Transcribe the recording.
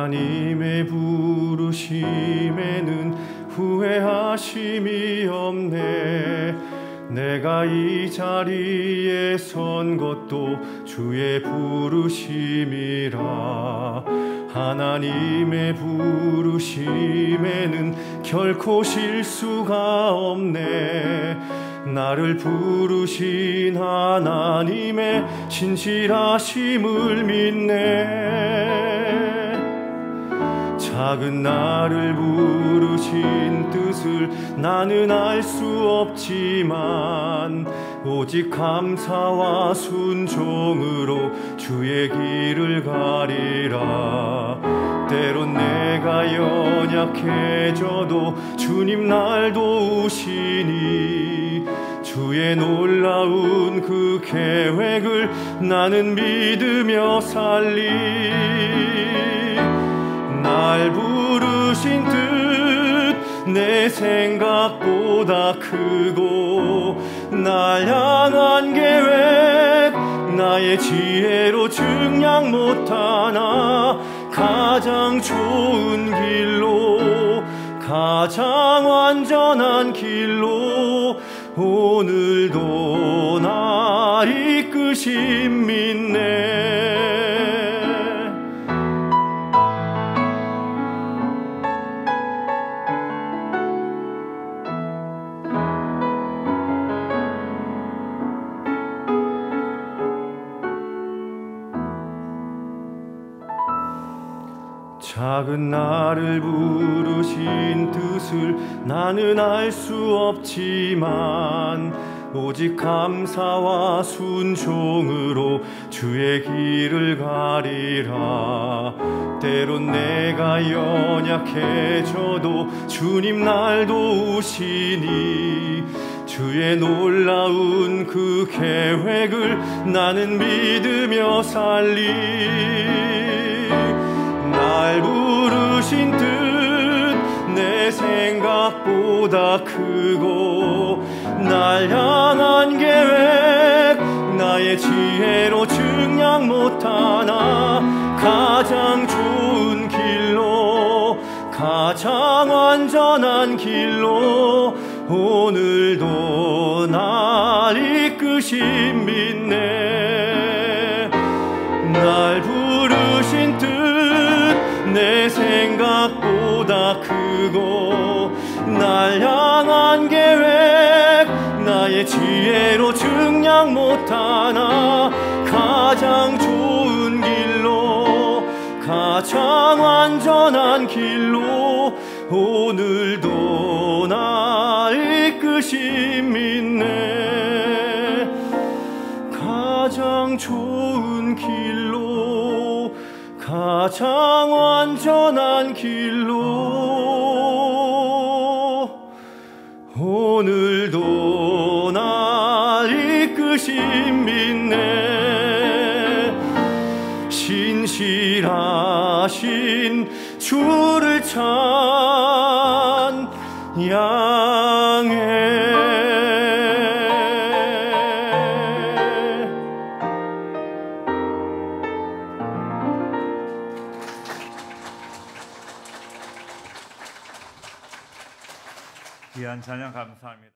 하나님의 부르심에는 후회하심이 없네. 내가 이 자리에 선 것도 주의 부르심이라. 하나님의 부르심에는 결코 실수가 없네. 나를 부르신 하나님의 신실하심을 믿네. 작은 나를 부르신 뜻을 나는 알 수 없지만 오직 감사와 순종으로 주의 길을 가리라. 때론 내가 연약해져도 주님 날 도우시니 주의 놀라운 그 계획을 나는 믿으며 살리. 날 부르신 뜻 내 생각보다 크고 날 향한 계획 나의 지혜로 증량 못하나 가장 좋은 길로 가장 완전한 길로 오늘도 날 이끄심 믿네. 작은 나를 부르신 뜻을 나는 알 수 없지만 오직 감사와 순종으로 주의 길을 가리라. 때론 내가 연약해져도 주님 날 도우시니 주의 놀라운 그 계획을 나는 믿으며 살리. 날 부르신 뜻 내 생각보다 크고 날 향한 계획 나의 지혜로 증량 못하나 가장 좋은 길로 가장 완전한 길로 오늘도 날 이끄심 믿네. 날 부르신 뜻 내 생각보다 크고 날 향한 계획 나의 지혜로 증량 못하나 가장 좋은 길로 가장 완전한 길로 오늘도 날 이끄심 믿네. 가장 좋은 길로 가장 완전한 길로 오늘도 날 이끄심 믿네. 신실하신 주를 찬양해. 귀한 찬양 감사합니다.